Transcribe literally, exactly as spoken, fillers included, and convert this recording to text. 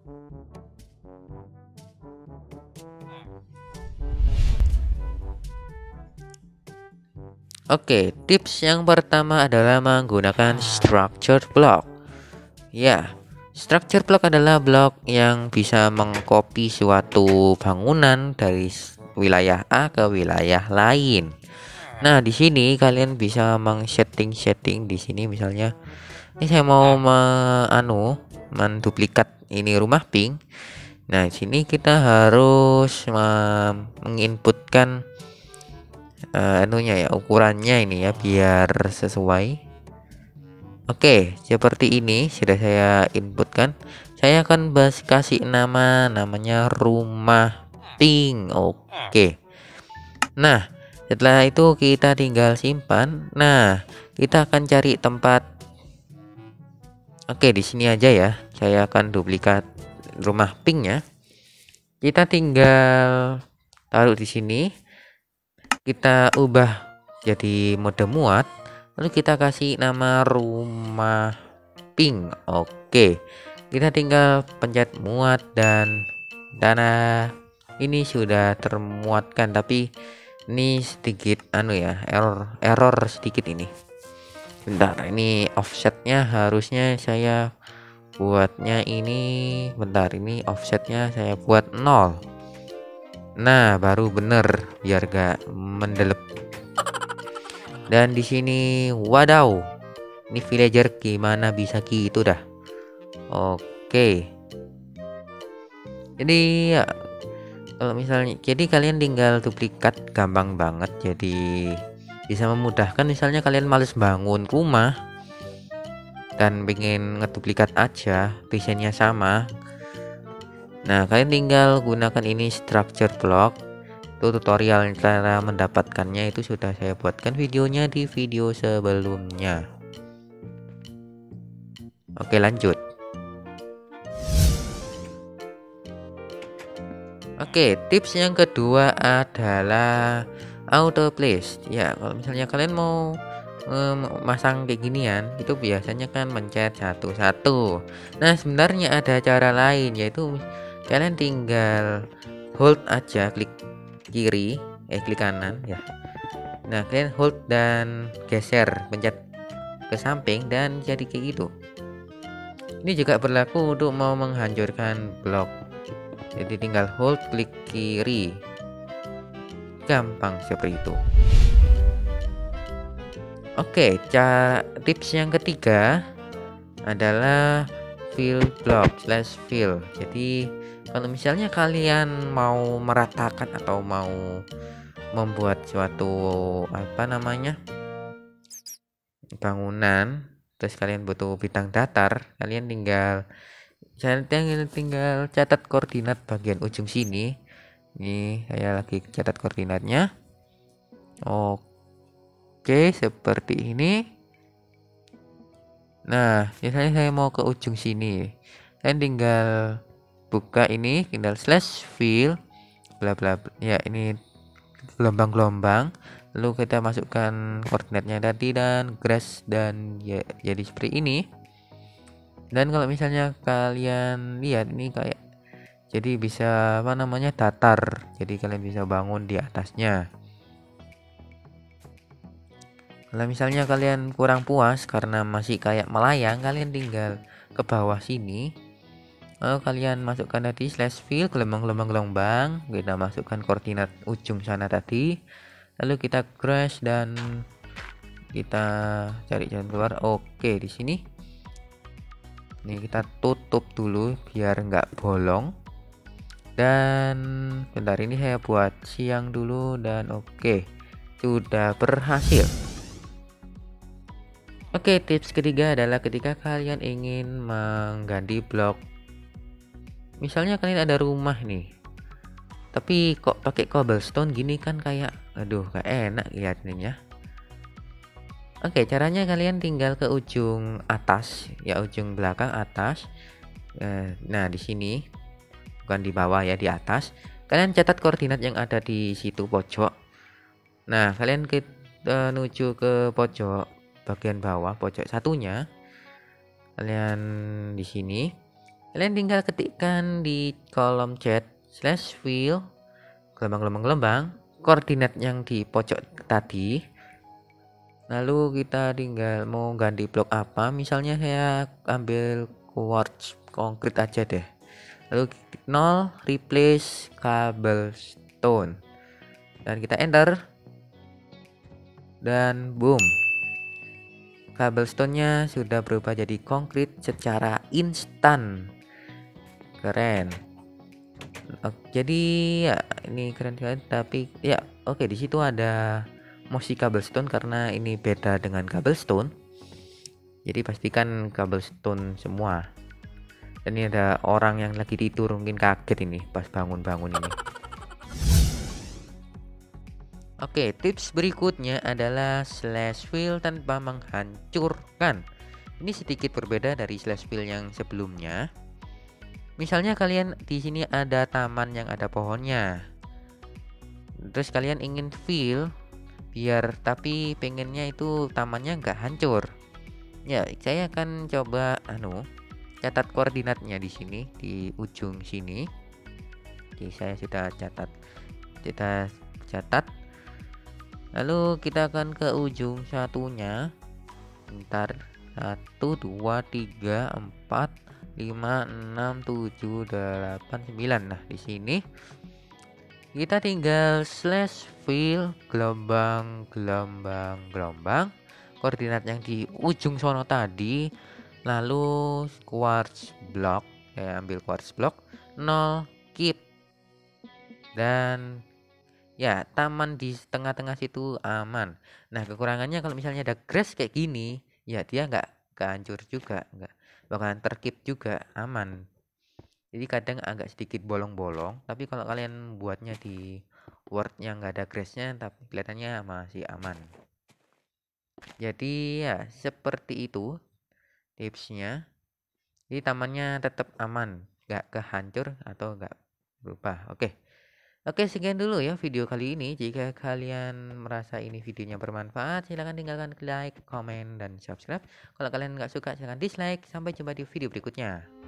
Oke, tips yang pertama adalah menggunakan structure block. Ya, structure block adalah blok yang bisa mengcopy suatu bangunan dari wilayah A ke wilayah lain. Nah, di sini kalian bisa meng-setting-setting di sini misalnya. Ini saya mau me, anu, menduplikat ini rumah pink. Nah, di sini kita harus menginputkan uh, anunya ya, ukurannya ini ya biar sesuai. Oke, seperti ini sudah saya inputkan. Saya akan bahas kasih nama namanya rumah pink. Oke. Nah, setelah itu kita tinggal simpan. Nah, kita akan cari tempat. Oke, di sini aja ya. Saya akan duplikat rumah pinknya. Kita tinggal taruh di sini. Kita ubah jadi mode muat. Lalu kita kasih nama rumah pink. Oke, kita tinggal pencet muat dan dana ini sudah termuatkan, tapi ini sedikit anu ya, error error sedikit ini. Bentar, ini offsetnya harusnya saya buatnya ini bentar ini offsetnya saya buat nol. Nah, baru bener biar gak mendelep. Dan di sini wadaw, ini villager gimana bisa gitu dah. Oke, jadi ya kalau misalnya jadi kalian tinggal duplikat gampang banget, jadi bisa memudahkan. Misalnya kalian males bangun rumah dan pengen ngeduplikat aja desainnya sama. Nah, kalian tinggal gunakan ini structure block. Itu tutorial cara mendapatkannya itu sudah saya buatkan videonya di video sebelumnya. Oke, lanjut. Oke, tips yang kedua adalah auto place. Ya, kalau misalnya kalian mau memasang kayak ginian, itu biasanya kan mencet satu-satu. Nah, sebenarnya ada cara lain, yaitu kalian tinggal hold aja, klik kiri, eh klik kanan ya. Nah, kalian hold dan geser, pencet ke samping dan jadi kayak gitu. Ini juga berlaku untuk mau menghancurkan blok. Jadi tinggal hold, klik kiri. Gampang seperti itu. Oke, cara tips yang ketiga adalah fill block slash fill. Jadi kalau misalnya kalian mau meratakan atau mau membuat suatu apa namanya bangunan, terus kalian butuh bidang datar, kalian tinggal kalian tinggal catat koordinat bagian ujung sini. Ini saya lagi catat koordinatnya. Oke, seperti ini. Nah, misalnya saya mau ke ujung sini, kalian tinggal buka ini, tinggal slash fill bla bla bla. Ya, ini gelombang-gelombang, lalu kita masukkan koordinatnya tadi dan grass dan ya jadi seperti ini. Dan kalau misalnya kalian lihat ini kayak jadi bisa apa namanya datar, jadi kalian bisa bangun di atasnya. Kalau misalnya kalian kurang puas karena masih kayak melayang, kalian tinggal ke bawah sini. Lalu kalian masukkan tadi slash fill gelombang-gelombang-gelombang, kita masukkan koordinat ujung sana tadi. Lalu kita crash dan kita cari jalan keluar. Oke, di sini. Ini kita tutup dulu biar nggak bolong. Dan bentar ini saya buat siang dulu dan oke, sudah berhasil. Oke, tips ketiga adalah ketika kalian ingin mengganti blok. Misalnya kalian ada rumah nih, tapi kok pakai cobblestone gini kan kayak aduh gak enak lihatnya. Oke, caranya kalian tinggal ke ujung atas ya, ujung belakang atas. Nah, di sini bukan di bawah ya, di atas. Kalian catat koordinat yang ada di situ pojok. Nah, kalian ke menuju ke pojok bagian bawah, pojok satunya. Kalian di sini Kalian tinggal ketikkan di kolom chat slash fill gelombang-gelombang-gelombang koordinat yang di pojok tadi. Lalu kita tinggal mau ganti blok apa, misalnya saya ambil quartz konkrit aja deh. Lalu nol replace cobblestone dan kita enter, dan boom, cobblestone-nya sudah berubah jadi konkrit secara instan. Keren. Oke, jadi ya ini keren sekali, tapi ya oke, di situ ada mosi cobblestone karena ini beda dengan cobblestone. Jadi pastikan cobblestone semua. Dan ini ada orang yang lagi tidur, mungkin kaget ini pas bangun-bangun ini. Oke, tips berikutnya adalah slash fill tanpa menghancurkan. Ini sedikit berbeda dari slash fill yang sebelumnya. Misalnya kalian di sini ada taman yang ada pohonnya. Terus kalian ingin fill biar tapi pengennya itu tamannya nggak hancur. Ya, saya akan coba anu catat koordinatnya di sini di ujung sini. Oke, saya sudah catat. Kita catat. Lalu kita akan ke ujung satunya. Bentar, satu, dua, tiga, empat, lima, enam, tujuh, delapan, sembilan. Nah, di sini kita tinggal slash fill gelombang gelombang gelombang koordinat yang di ujung sono tadi. Lalu quartz block, saya ambil quartz block nol keep, dan ya, taman di tengah-tengah situ aman. Nah, kekurangannya kalau misalnya ada grass kayak gini, ya dia nggak kehancur juga, nggak bakalan terkip juga, aman. Jadi kadang agak sedikit bolong-bolong, tapi kalau kalian buatnya di Word yang nggak ada grassnya, tapi kelihatannya masih aman. Jadi ya seperti itu tipsnya. Jadi tamannya tetap aman, nggak kehancur atau nggak berubah. Oke. Oke, sekian dulu ya video kali ini. Jika kalian merasa ini videonya bermanfaat, silahkan tinggalkan like, komen, dan subscribe. Kalau kalian nggak suka, silahkan dislike. Sampai jumpa di video berikutnya.